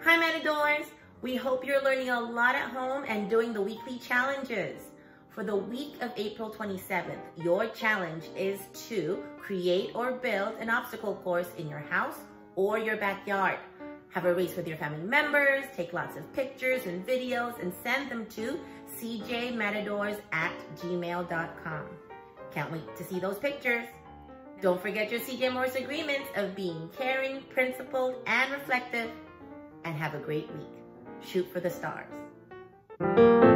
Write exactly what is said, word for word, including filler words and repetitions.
Hi Matadors! We hope you're learning a lot at home and doing the weekly challenges. For the week of April twenty-seventh, your challenge is to create or build an obstacle course in your house or your backyard. Have a race with your family members, take lots of pictures and videos, and send them to c j matadors at gmail dot com. Can't wait to see those pictures. Don't forget your C J Morse agreements of being caring, principled, and reflective. And have a great week. Shoot for the stars.